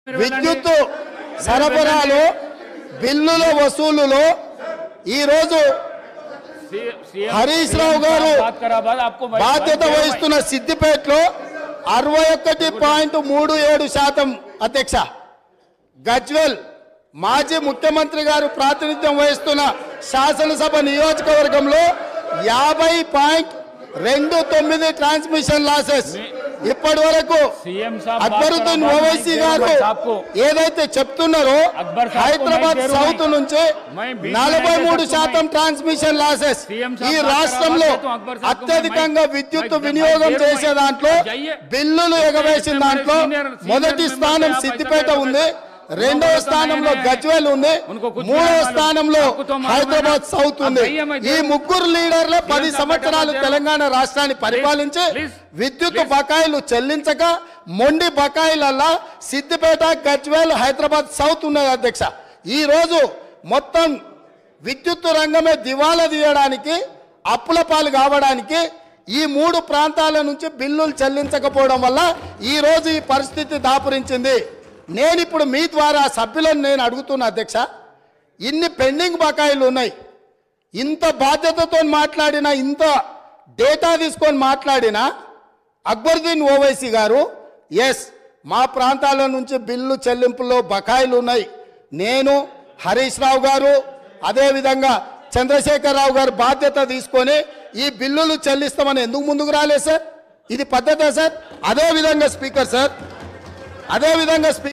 విద్యుత్ సరఫరాలో బిల్లుల వసూలులో ఈ రోజు హరీష్ రావు గారు బాధ్యత వహిస్తున్న సిద్దిపేటలో 61.37% అధ్యక్ష, గజ్వెల్ మాజీ ముఖ్యమంత్రి గారు ప్రాతినిధ్యం వహిస్తున్న శాసనసభ నియోజకవర్గంలో 50.29 ట్రాన్స్మిషన్ లాసెస్. ఇప్పటి వరకు అక్బరుద్దీన్ ఓవైసీ గారు ఏదైతే చెప్తున్నారో హైదరాబాద్ సౌత్ నుంచి 43% ట్రాన్స్మిషన్ లాసెస్. ఈ రాష్ట్రంలో అత్యధికంగా విద్యుత్ వినియోగం చేసే దాంట్లో బిల్లులు ఎగవేసిన దాంట్లో మొదటి స్థానం సిద్దిపేట ఉంది, రెండవ స్థానంలో గజ్వేల్ ఉంది, మూడవ స్థానంలో హైదరాబాద్ సౌత్ ఉంది. ఈ ముగ్గురు లీడర్లే 10 సంవత్సరాలు తెలంగాణ రాష్ట్రాన్ని పరిపాలించి విద్యుత్ బకాయిలు చెల్లించక మొండి బకాయిలల్లా సిద్దిపేట, గజ్వేల్, హైదరాబాద్ సౌత్ ఉన్నది అధ్యక్ష. ఈ రోజు మొత్తం విద్యుత్ రంగమే దివాలా తీయడానికి, అప్పుల పాలు కావడానికి ఈ 3 ప్రాంతాల నుంచి బిల్లులు చెల్లించకపోవడం వల్ల ఈ రోజు ఈ పరిస్థితి దాపురించింది. నేను ఇప్పుడు మీ ద్వారా సభ్యులను నేను అడుగుతున్నా అధ్యక్ష, ఇన్ని పెండింగ్ బకాయిలు ఉన్నాయి, ఇంత బాధ్యతతో మాట్లాడినా, ఇంత డేటా తీసుకొని మాట్లాడినా అక్బరుద్దీన్ ఓవైసీ గారు ఎస్ మా ప్రాంతాల నుంచి బిల్లు చెల్లింపుల్లో బకాయిలు ఉన్నాయి, నేను హరీష్ రావు గారు అదేవిధంగా చంద్రశేఖరరావు గారు బాధ్యత తీసుకొని ఈ బిల్లులు చెల్లిస్తామని ఎందుకు ముందుకు రాలేదు సార్? ఇది పద్ధతే సార్? అదేవిధంగా స్పీకర్ సార్, అదేవిధంగా